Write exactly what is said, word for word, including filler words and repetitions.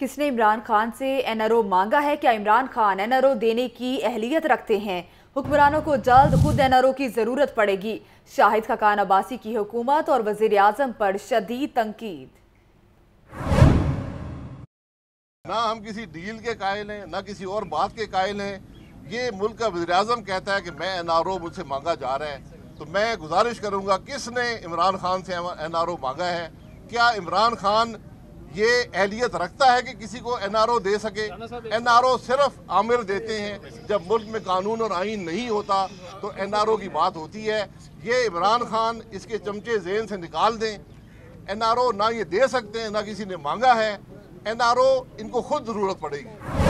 किसने इमरान खान से N R ओ मांगा है? क्या Imran Khan N R O देने की अहलियत रखते हैं? हुक्मरानों को जल्द खुद एन आर ओ की जरूरत पड़ेगी। शाहिद खकान अब्बासी की हुकूमत और वजीर आजम पर शदीद तंकीद। ना हम किसी डील के कायल हैं, ना किसी और बात के कायल हैं। ये मुल्क का वज़ीर आज़म कहता है कि मैं एन आर ओ मुझसे मांगा जा रहा है, तो मैं गुजारिश करूंगा किसने इमरान खान से एन आर ओ मांगा है? क्या इमरान खान ये अहलियत रखता है कि किसी को एन आर ओ दे सके? एन आर ओ सिर्फ आमिर देते हैं। जब मुल्क में कानून और आइन नहीं होता तो एन आर ओ की बात होती है। ये इमरान खान इसके चमचे जेन से निकाल दें। एन आर ओ ना ये दे सकते हैं, ना किसी ने मांगा है। एन आर ओ इनको खुद ज़रूरत पड़ेगी।